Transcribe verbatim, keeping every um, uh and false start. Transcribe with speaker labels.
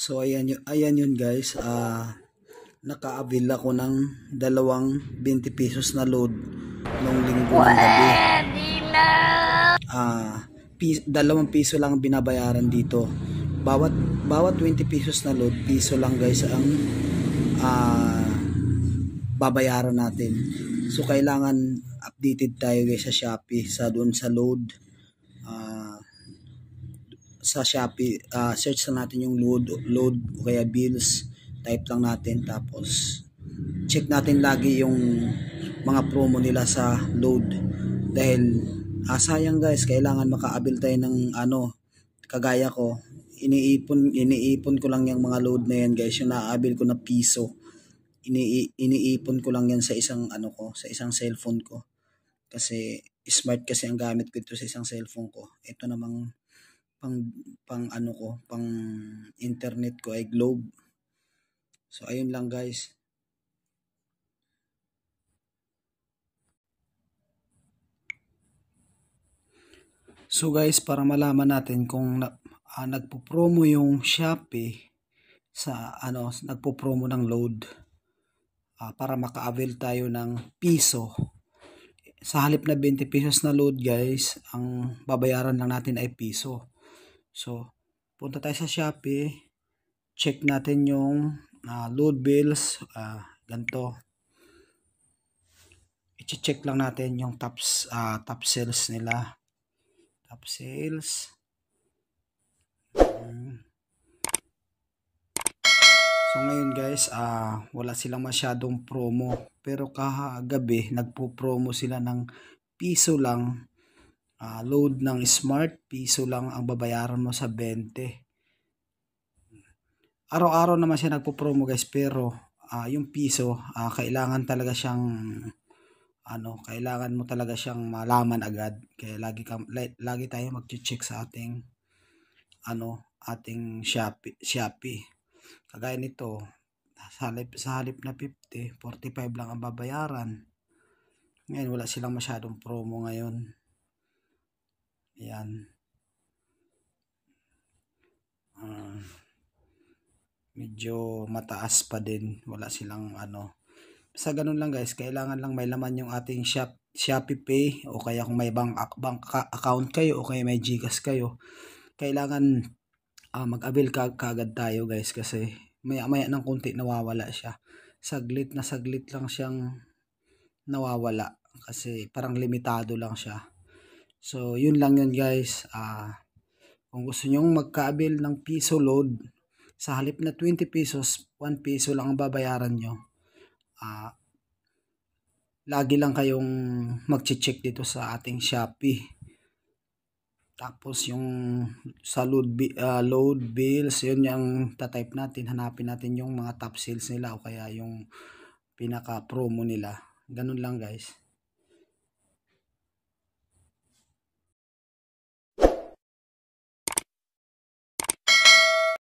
Speaker 1: So ayan yun, ayan yun guys. Ah uh, naka-avail ako ng dalawang twenty pesos na load nung linggo ng gabi. Ah uh, pis dalawang piso lang binabayaran dito. Bawat bawat twenty pesos na load, piso lang guys ang uh, babayaran natin. So kailangan updated tayo guys sa Shopee, sa doon sa load. Uh, sa Shopee, uh, search na natin yung load, load o kaya bills, type lang natin, tapos check natin lagi yung mga promo nila sa load, dahil uh, sayang guys, kailangan maka-avail tayo ng ano, kagaya ko, iniipon iniipon ko lang yung mga load na yan guys, yung na-avail ko na piso, ini iniipon ko lang yan sa isang ano ko, sa isang cellphone ko, kasi smart kasi ang gamit ko ito sa isang cellphone ko. Ito namang pang pang ano ko, pang internet ko ay Globe. So ayun lang guys. So guys, para malaman natin kung na, uh, nagpo-promo yung Shopee sa ano, nagpo-promo ng load, uh, para maka-avail tayo ng piso. Sa halip na twenty pesos na load guys, ang babayaran lang natin ay piso. So punta tayo sa Shopee, check natin yung uh, load bills, uh, ganito. I-check lang natin yung top, uh, top sales nila. Top sales. Hmm. So ngayon guys, uh, wala silang masyadong promo. Pero kahagabi, nagpo-promo sila ng piso lang. Uh, load ng smart, piso lang ang babayaran mo sa twenty. Araw-araw naman siya nagpo-promo guys, pero uh, yung piso, uh, kailangan talaga siyang ano, kailangan mo talaga siyang malaman agad. Kaya lagi ka, lagi tayo mag-check sa ating ano, ating Shopee, Shopee. Kagaya nito, sa halip, sa halip na fifty, forty-five lang ang babayaran. Ngayon wala silang masyadong promo ngayon. Ayan. Uh, medyo mataas pa din, wala silang ano. Sa ganun lang guys, kailangan lang may laman yung ating shop, Shopee Pay, o kaya kung may bank, bank account kayo o kaya may GCash kayo, kailangan uh, mag-avail ka kaagad tayo guys, kasi maya maya ng konti nawawala siya. Saglit na saglit lang siyang nawawala, kasi parang limitado lang siya. So yun lang yun guys. Uh, kung gusto nyong magka-avail ng piso load, sa halip na twenty pesos, one piso lang ang babayaran nyo. Uh, lagi lang kayong mag-check dito sa ating Shopee. Tapos yung sa load, uh, load bills, yun yung tatype natin, hanapin natin yung mga top sales nila o kaya yung pinaka promo nila. Ganun lang guys.